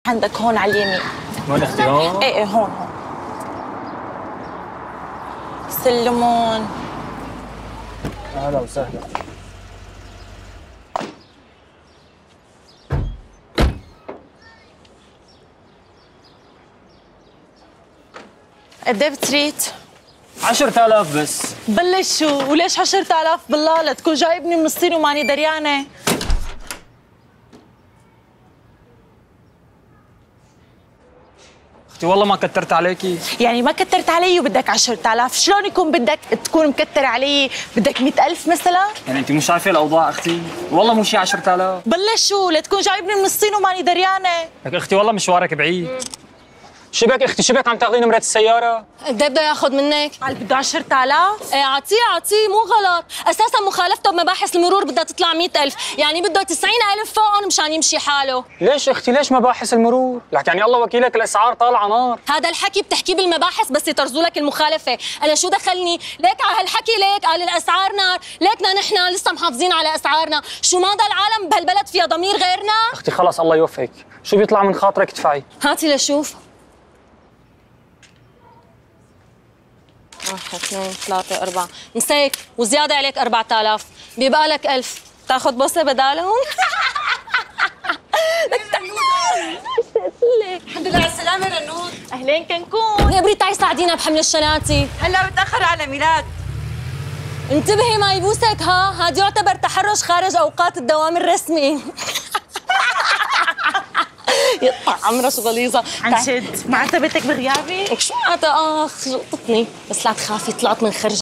عندك هون على اليمين. هون اختي هون؟ ايه هون. سلمون. اهلا وسهلا. قد ايه بتريد؟ 10,000 بس. بلشوا، وليش 10,000 بالله؟ لتكون جايبني من الصين وماني دريانه. اختي والله ما كترت عليكي. يعني ما كترت علي وبدك 10,000، شلون يكون بدك تكون مكتر علي؟ بدك 100,000 مثلا؟ يعني انت مو شايفه الاوضاع اختي؟ والله مو شي 10,000. بلشوا، لتكون جايبني من الصين وماني دريانه. لك اختي والله مشوارك بعيد. شبك اختي، شبك عم تاخذي نمرة السيارة؟ قد ايه بده ياخذ منك؟ قال بده 10,000؟ ايه اعطيه مو غلط، اساسا مخالفته بمباحث المرور بدها تطلع 100,000، يعني بده 90,000 فوقهم مشان يمشي حاله. ليش اختي، ليش مباحث المرور؟ لك يعني الله وكيلك الاسعار طالعة نار. هذا الحكي بتحكيه بالمباحث بس يطرزوا لك المخالفة، انا شو دخلني؟ ليك على هالحكي ليك قال الاسعار نار، ليكنا نحن لسه محافظين على اسعارنا، شو ماذا العالم بهالبلد فيها ضمير غيرنا؟ اختي خلص الله يوفقك، شو بيطلع من خاطرك ادفعي. هاتي لشوف. 1 2 3 4 مساك وزيادة عليك 4000، بيبقى لك 1000، تاخذ بوسة بدالهم؟ الحمد لله على السلامة رنود. اهلين كنكون. يا بريت تعي ساعدينا بحمل الشناتي. هلا بتأخر على ميلاد. انتبهي ما يبوسك، هذا يعتبر تحرش خارج اوقات الدوام الرسمي. يقطع عمرها شو غليظة. عن جد؟ ما عتبتك بغيابي؟ شو معناتها؟ جلطتني، بس لا تخافي طلعت من خرج.